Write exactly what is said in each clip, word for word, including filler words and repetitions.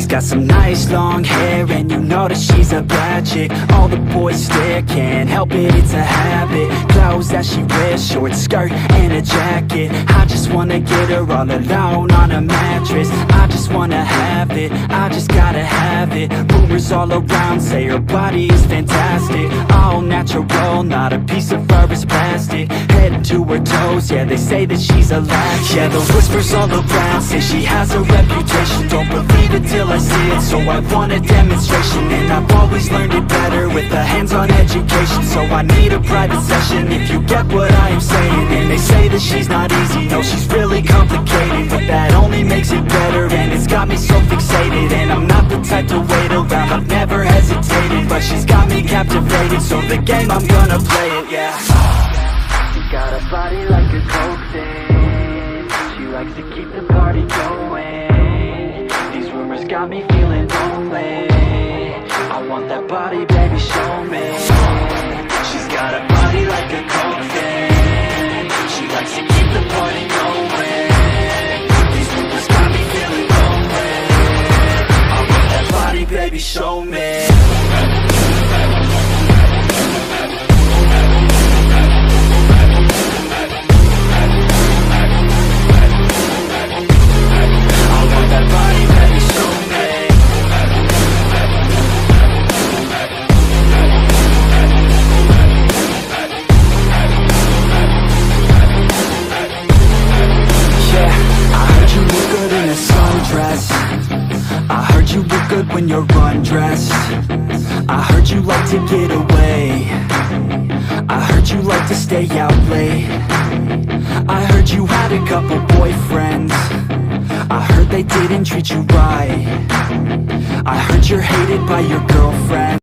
She's got some nice long hair, and you know that she's a bad chick. All the boys stare, can't help it, it's a habit. Clothes that she wears, short skirt and a jacket. I just wanna get her all alone on a mattress. I just wanna have it, I just gotta have it. Rumors all around say her body is fantastic. All natural, not a piece of fur is plastic. Head to her toes, yeah, they say that she's a latch. Yeah, the whispers all around say she has a reputation. Don't believe it till I see it, so I want a demonstration. And I've always learned it better with a hands-on education. So I need a private session if you get what I am saying. And they say that she's not easy, no, she's really complicated. But that only makes it better, and it's got me so fixated. And I'm not the type to wait around, I've never hesitated. But she's got me captivated, so the game, I'm gonna play it, yeah. She's got a body like a coke thing. She likes to keep the party going. These rumors got me feeling lonely. I want that body, baby, show me. She's got a body like a coke thing. She likes to keep the party going. These rumors got me feeling lonely. I want that body, baby, show me. When you're undressed, I heard you like to get away. I heard you like to stay out late. I heard you had a couple boyfriends. I heard they didn't treat you right. I heard you're hated by your girlfriend.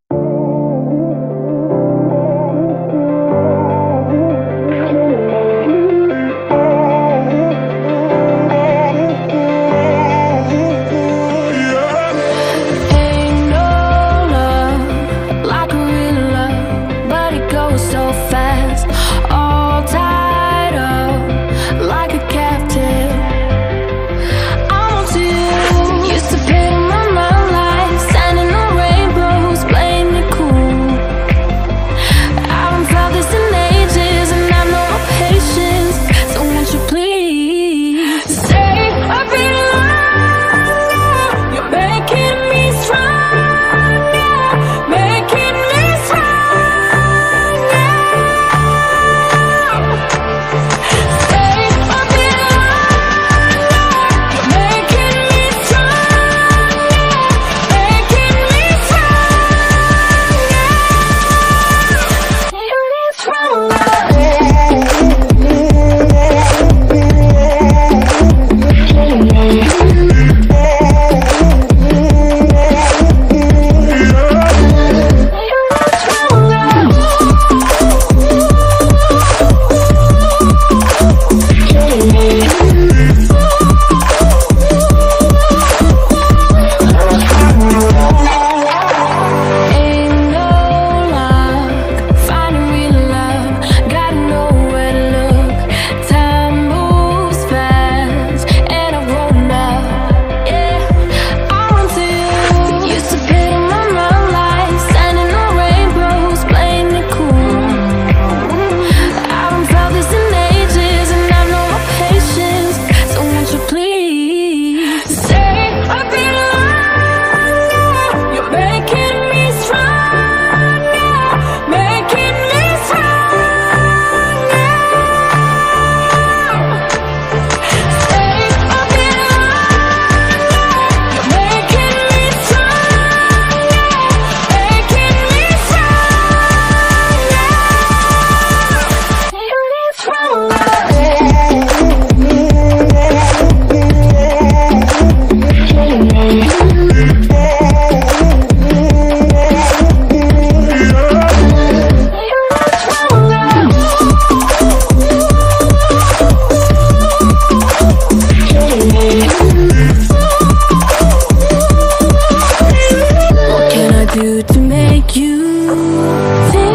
to make you think